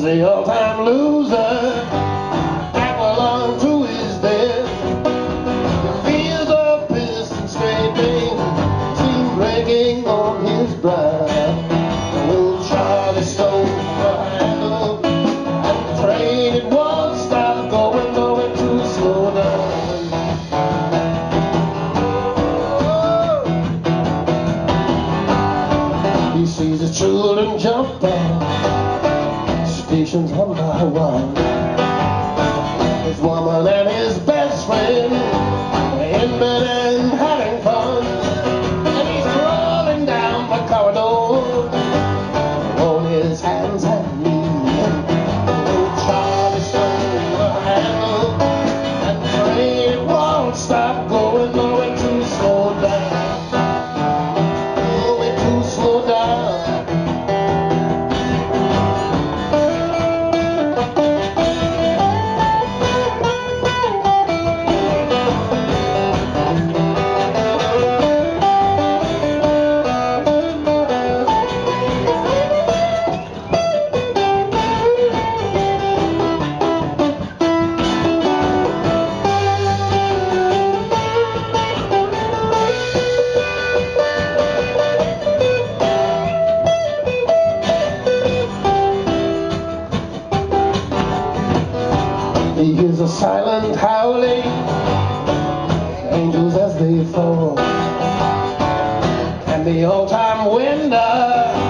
the all-time loser, apple on to his death. He feels the piston scraping, steam breaking on his brow. Old Charlie stole the handle, and the train it won't stop going too slow down. He sees his children jump out, stations one by one. His woman and his best friend in bed and having fun. And he's crawling down the corridor on his hands and knees. Old Charlie stole the handle, and the train it won't stop going too slow down. Slow down. He hears a silent howling, angels as they fall, and the old-time window